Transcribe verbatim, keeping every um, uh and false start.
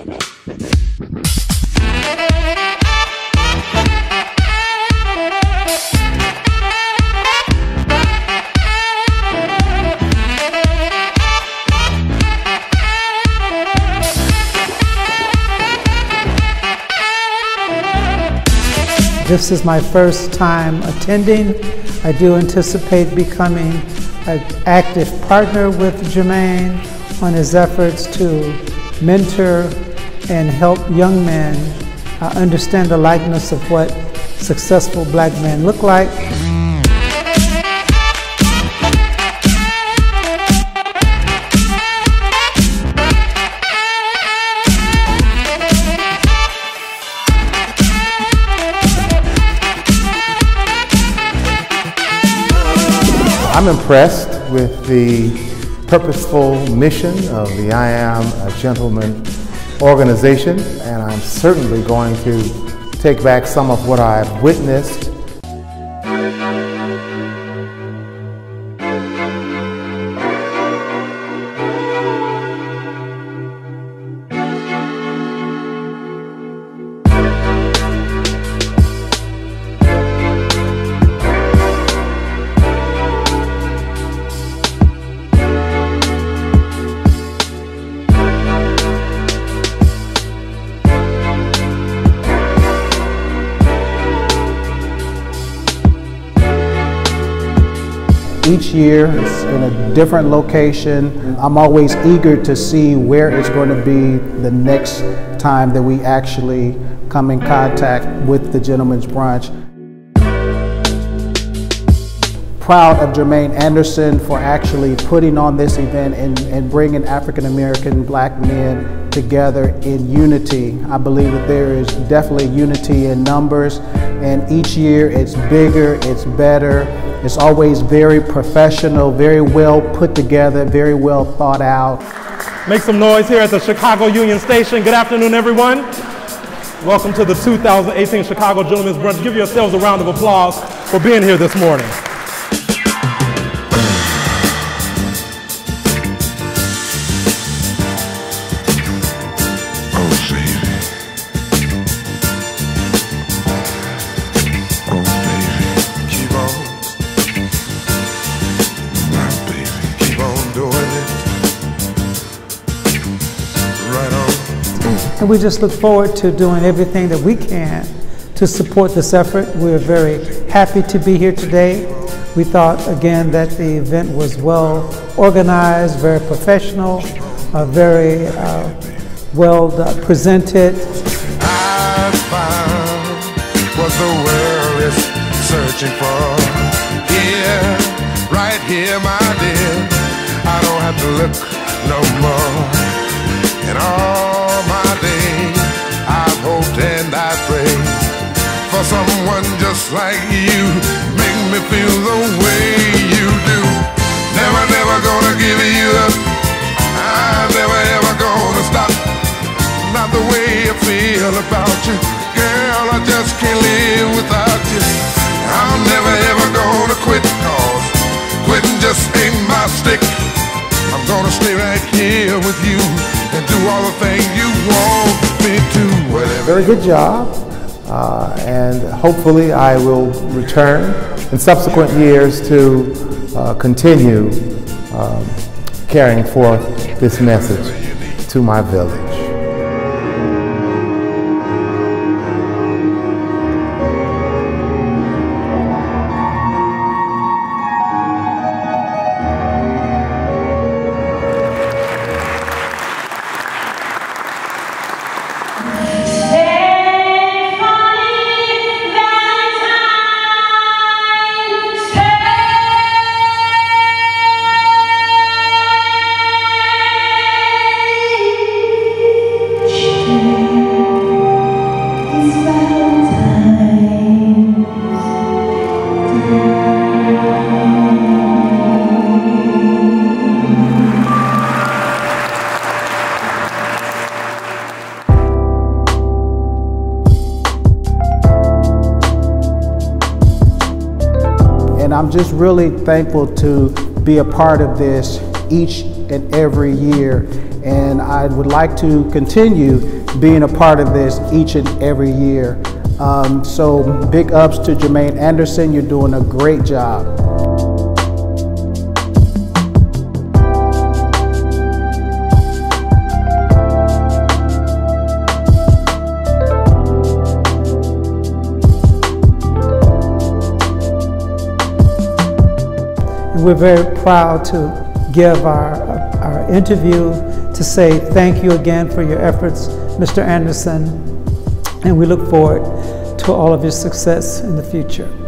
This is my first time attending. I do anticipate becoming an active partner with Jermaine on his efforts to mentor and help young men uh, understand the likeness of what successful black men look like. I'm impressed with the purposeful mission of the I Am a Gentleman organization, and I'm certainly going to take back some of what I've witnessed. Each year it's in a different location. I'm always eager to see where it's going to be the next time that we actually come in contact with the Gentleman's Brunch. Proud of Jermaine Anderson for actually putting on this event and, and bringing African American black men together in unity. I believe that there is definitely unity in numbers, and each year it's bigger, it's better. It's always very professional, very well put together, very well thought out. Make some noise here at the Chicago Union Station. Good afternoon, everyone. Welcome to the two thousand eighteen Chicago Gentlemen's Brunch. Give yourselves a round of applause for being here this morning. And we just look forward to doing everything that we can to support this effort. We're very happy to be here today. We thought, again, that the event was well organized, very professional, uh, very uh, well uh, presented. I found what the world is searching for. Here, right here, my dear, I don't have to look no more. And all my days, I've hoped and I prayed for someone just like you. Make me feel the way you do. Never, never gonna give you up. I'm never, ever gonna stop. Not the way I feel about you. Girl, I just can't live without you. I'm never, ever gonna quit, cause quitting just ain't my stick. I'm gonna stay right here with you and do all the things you want me to. Whatever. Very good job, uh, and hopefully I will return in subsequent years to uh, continue um, carrying forth this message to my village. And I'm just really thankful to be a part of this each and every year. and I would like to continue being a part of this each and every year. Um, so big ups to Jermaine Anderson, you're doing a great job. We're very proud to give our, our interview to say thank you again for your efforts, Mister Anderson, and we look forward to all of your success in the future.